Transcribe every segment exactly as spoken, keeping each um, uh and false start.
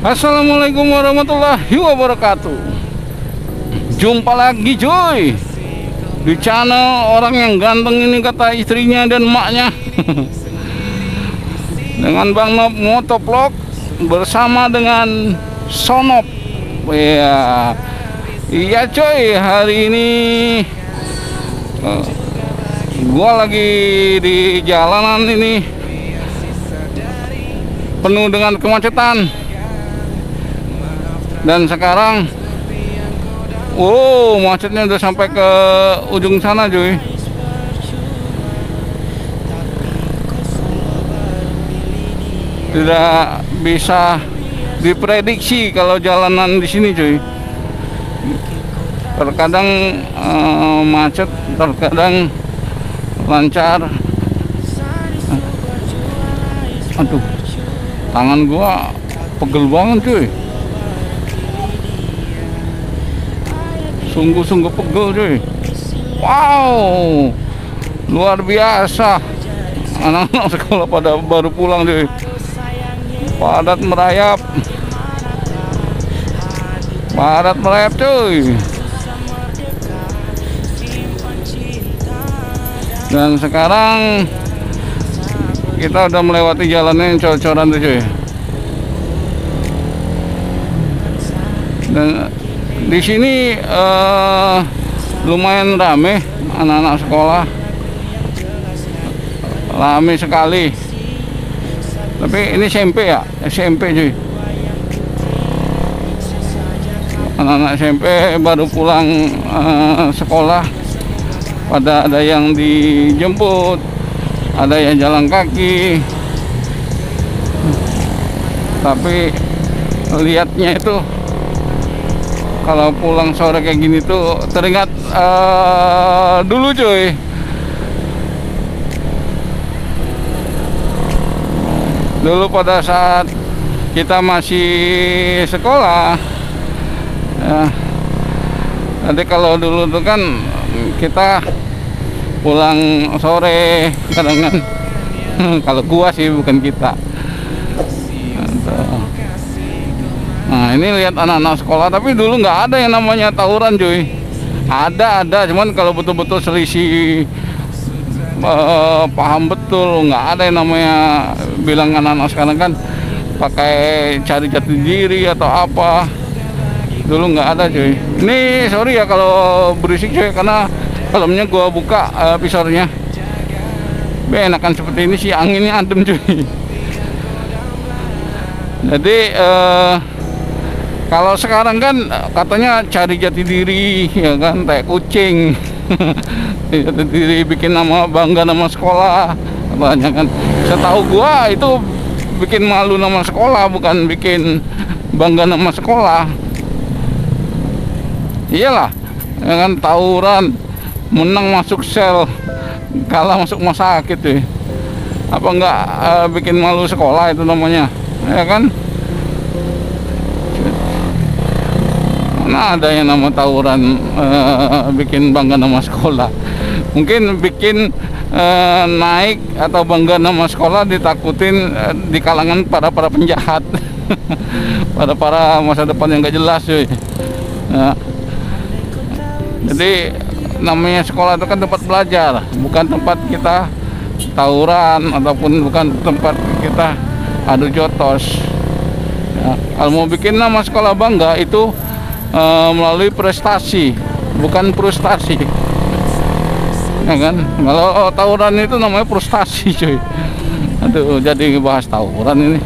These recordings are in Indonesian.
Assalamualaikum warahmatullahi wabarakatuh. Jumpa lagi cuy di channel orang yang ganteng ini, kata istrinya dan emaknya. Dengan Bang Nop Motovlog bersama dengan Sonop. Iya, iya cuy, hari ini uh, gua lagi di jalanan ini penuh dengan kemacetan. Dan sekarang wow, macetnya udah sampai ke ujung sana cuy. Tidak bisa diprediksi kalau jalanan di sini cuy. Terkadang uh, macet, terkadang lancar. Aduh, tangan gua pegel banget cuy. Sungguh-sungguh pegel cuy. Wow, luar biasa. Anak-anak sekolah pada baru pulang cuy. Padat merayap. Padat merayap cuy. Dan sekarang kita udah melewati jalannya yang cor-coran tuh cuy. Dan di sini uh, lumayan rame anak-anak sekolah, rame sekali. Tapi ini S M P ya, S M P cuy. Anak-anak S M P baru pulang uh, sekolah. Pada ada yang dijemput, ada yang jalan kaki. Tapi lihatnya itu kalau pulang sore kayak gini tuh teringat uh, dulu cuy. Dulu pada saat kita masih sekolah ya, nanti kalau dulu tuh kan kita pulang sore kadang kan. Kalau gua sih, bukan kita. Nah ini lihat anak-anak sekolah, tapi dulu nggak ada yang namanya tawuran cuy. Ada ada, cuman kalau betul-betul selisih uh, paham betul, nggak ada yang namanya bilang anak-anak sekarang kan pakai cari jati diri atau apa. Dulu nggak ada cuy. Ini sorry ya kalau berisik cuy, karena filmnya gua buka uh, visornya. Be, enakan seperti ini sih, anginnya adem cuy. Jadi uh, kalau sekarang kan katanya cari jati diri ya kan, kayak kucing. Jati diri, bikin nama, bangga nama sekolah katanya kan. Setahu gua itu bikin malu nama sekolah, bukan bikin bangga nama sekolah. Iyalah ya kan, tawuran, menang masuk sel, kalah masuk rumah sakit tuh. Apa enggak uh, bikin malu sekolah itu namanya ya kan. Nah ada yang nama tawuran uh, bikin bangga nama sekolah. Mungkin bikin uh, naik atau bangga nama sekolah ditakutin uh, di kalangan para para penjahat. Pada para masa depan yang gak jelas cuy. Nah, jadi namanya sekolah itu kan tempat belajar, bukan tempat kita tawuran ataupun bukan tempat kita adu jotos ya. Kalau mau bikin nama sekolah bangga itu Uh, melalui prestasi, bukan frustasi ya kan. Kalau oh, tawuran itu namanya frustasi cuy. Aduh, jadi bahas tawuran ini.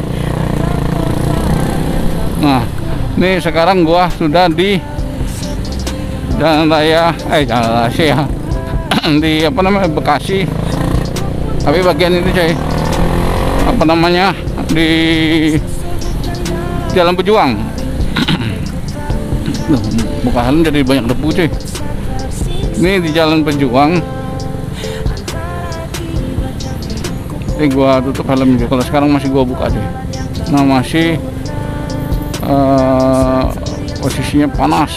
Nah ini sekarang gua sudah di Jalan Raya eh Jalan Raya ya. Di apa namanya, Bekasi. Tapi bagian ini cuy, apa namanya, di Jalan Pejuang. Buka helm jadi banyak debu cuy. Ini di Jalan Pejuang. Ini gua tutup helm juga. Kalau sekarang masih gua buka cuy. Nah masih uh, posisinya panas,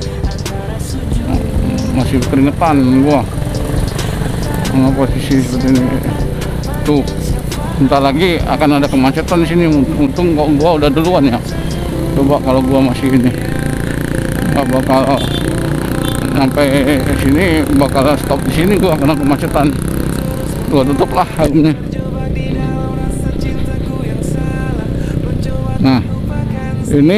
masih keringetan gua. Nah, posisi seperti ini tuh. Bentar lagi akan ada kemacetan di sini. Untung kok gua udah duluan ya. Coba kalau gua masih ini nggak bakal sampai sini, bakal stop di sini gua karena kemacetan. Gua tutup lah helmnya. Nah ini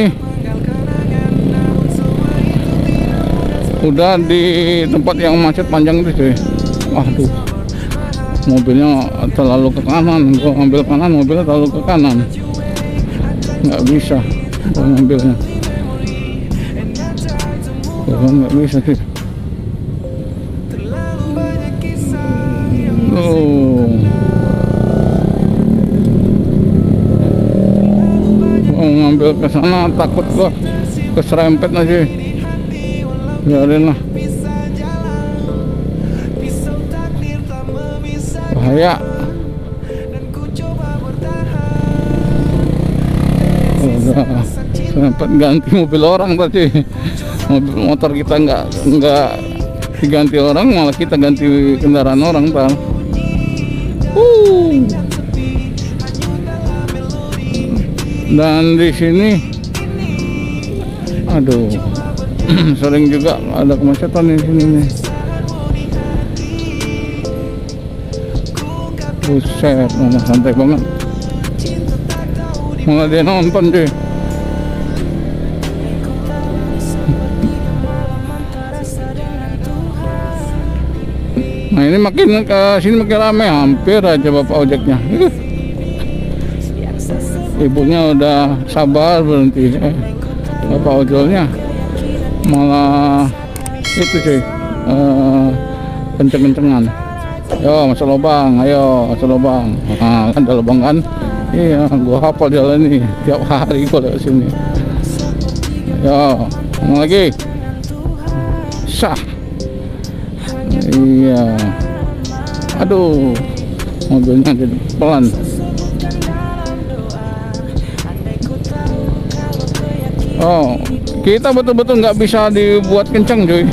udah di tempat yang macet panjang itu cuy. Waduh, mobilnya terlalu ke kanan. Gua ambil kanan, mobilnya terlalu ke kanan, nggak bisa gua ngambilnya. Gua nggak bisa sih. Oh, mau ngambil ke sana takut gua keserempet aja. Biarin lah, bahaya. Udah sempat ganti mobil orang tadi, mobil motor kita nggak nggak diganti orang, malah kita ganti kendaraan orang tal. Uh. Dan di sini, aduh, sering juga ada kemacetan di sini nih. Buset, mana santai banget. Malah dia nonton deh. Nah ini makin ke sini makin rame, hampir aja bapak ojeknya. Ibunya udah sabar berhenti, eh, bapak ojolnya malah itu cuy, uh, kenceng-kencengan. Yo masuk lubang, ayo masuk lubang. Nah, kan ada lubang kan? Iya, gua hafal jalan ini tiap hari gua lewat sini. Yo, mau lagi. Sah. Iya. Aduh, mobilnya jadi pelan. Oh, kita betul-betul nggak bisa dibuat kencang cuy,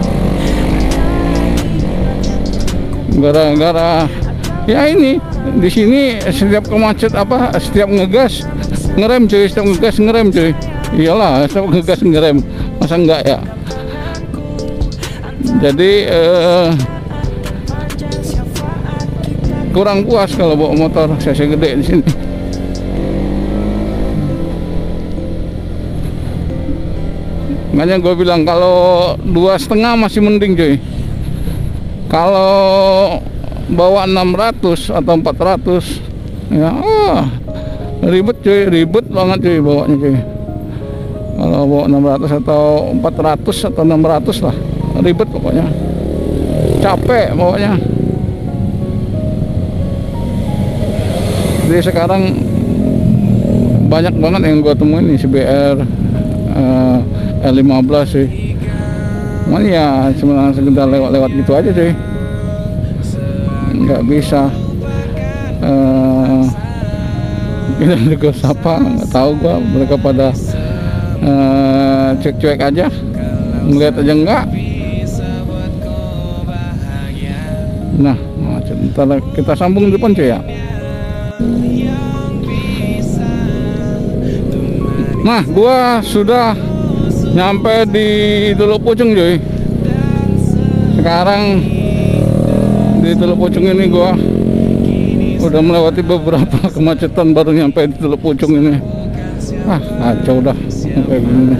gara-gara ya ini di sini setiap kemacet apa setiap ngegas ngerem cuy, setiap ngegas ngerem cuy. Iyalah, setiap ngegas ngerem, masa enggak ya? Jadi eh, kurang puas kalau bawa motor cc gede di sini. Makanya gue bilang kalau dua setengah masih mending cuy. Kalau bawa enam ratus atau empat ratus ya oh, ribet cuy, ribet banget cuy bawanya cuy. Kalau bawa enam ratus atau empat ratus atau enam ratus lah, ribet pokoknya, capek bawanya. Jadi sekarang banyak banget yang gue temuin nih C B R uh, L lima belas sih. Cuman ya cuma sekedar lewat-lewat gitu aja sih, nggak bisa uh, kita juga sapa, nggak tahu gua mereka pada uh, cek-cek aja, ngeliat aja enggak. Nah, ntar kita sambung di depan cuy ya. Nah, gua sudah nyampe di Teluk Pucung cuy. Sekarang di Teluk Pucung ini gua udah melewati beberapa kemacetan baru nyampe di Teluk Pucung ini. Ah, kacau dah kayak gini.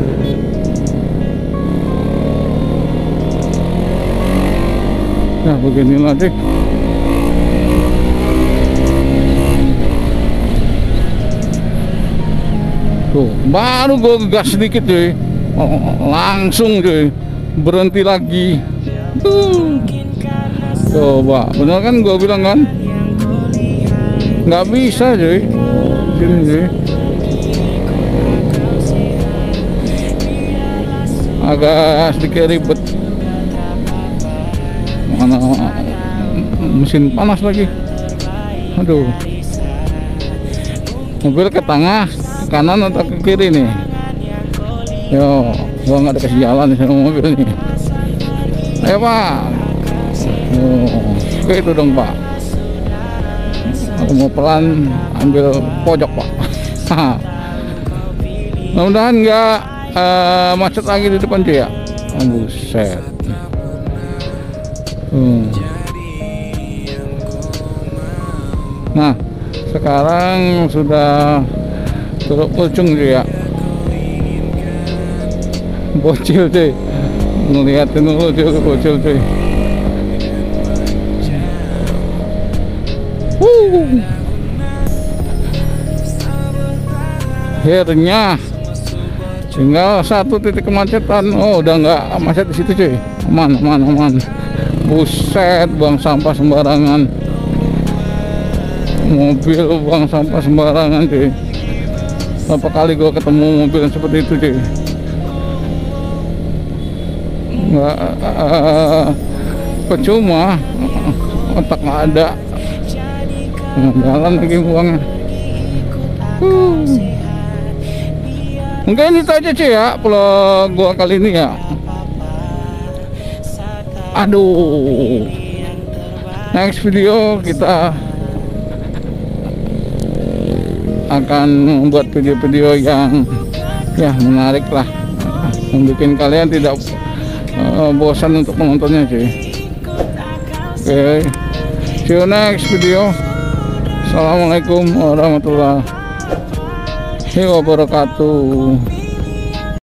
Ya beginilah deh. Tuh, baru gue gas sedikit cuy, oh, langsung cuy berhenti lagi. Tuh. Coba, bener kan gue bilang kan, nggak bisa cuy, sini cuy. Agak sedikit ribet, mana mesin panas lagi. Aduh, mobil ke tengah, ke kanan atau ke kiri nih? Yo, gua nggak dikasih jalan nih sama mobil nih. Ayo pak. Oh, itu dong pak. Aku mau pelan, ambil pojok pak. Mudah-mudahan nggak uh, macet lagi di depan cuy ya. Oh, buset. Hmm. Nah, sekarang sudah Teluk Pucung cuy ya. Bocil cuy, ngeliatin dulu cuy ke bocil cuy. Wuh. Akhirnya tinggal satu titik kemacetan. Oh, udah nggak macet di situ cuy. Aman, aman, aman. Buset, buang sampah sembarangan. Mobil buang sampah sembarangan cuy. Berapa kali gua ketemu mobil yang seperti itu cuy. Nggak uh, percuma, otak nggak ada. Jalan lagi buangnya. Uh. Mungkin itu aja cuy ya vlog gua kali ini ya. Aduh, next video kita akan membuat video-video yang ya menarik lah, membuat kalian tidak uh, bosan untuk menontonnya cuy. Oke, okay. See you next video. Assalamualaikum warahmatullahi wabarakatuh.